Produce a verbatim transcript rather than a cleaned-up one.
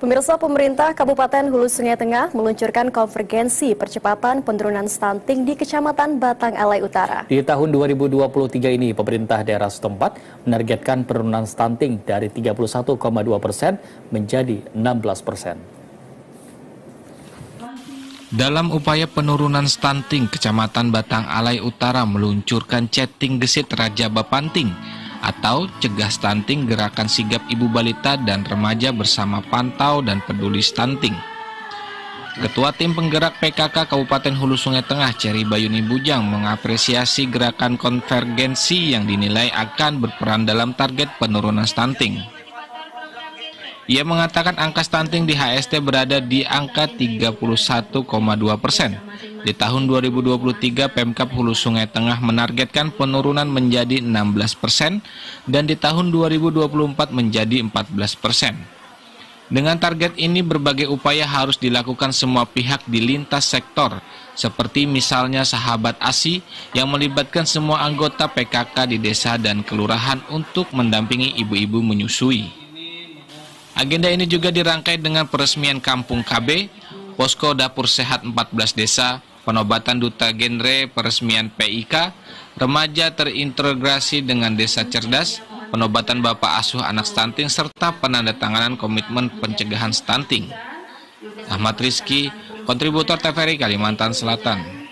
Pemirsa, pemerintah Kabupaten Hulu Sungai Tengah meluncurkan konvergensi percepatan penurunan stunting di Kecamatan Batang Alai Utara. Di tahun dua ribu dua puluh tiga ini, pemerintah daerah setempat menargetkan penurunan stunting dari tiga puluh satu koma dua persen menjadi enam belas persen. Dalam upaya penurunan stunting, Kecamatan Batang Alai Utara meluncurkan Chatting Gesit Raja Bapanting atau Cegah Stunting Gerakan Sigap Ibu Balita dan Remaja bersama Pantau dan Peduli Stunting. Ketua Tim Penggerak P K K Kabupaten Hulu Sungai Tengah, Ceri Bayuni Bujang, mengapresiasi gerakan konvergensi yang dinilai akan berperan dalam target penurunan stunting. Ia mengatakan angka stunting di H S T berada di angka tiga puluh satu koma dua persen. Di tahun dua ribu dua puluh tiga, Pemkab Hulu Sungai Tengah menargetkan penurunan menjadi enam belas persen dan di tahun dua ribu dua puluh empat menjadi empat belas persen. Dengan target ini, berbagai upaya harus dilakukan semua pihak di lintas sektor, seperti misalnya Sahabat A S I yang melibatkan semua anggota P K K di desa dan kelurahan untuk mendampingi ibu-ibu menyusui. Agenda ini juga dirangkai dengan peresmian Kampung K B, Posko Dapur Sehat empat belas Desa, penobatan duta genre, peresmian P I K, remaja terintegrasi dengan desa cerdas, penobatan bapak asuh anak stunting, serta penandatanganan komitmen pencegahan stunting. Ahmad Rizky, kontributor T V R I Kalimantan Selatan.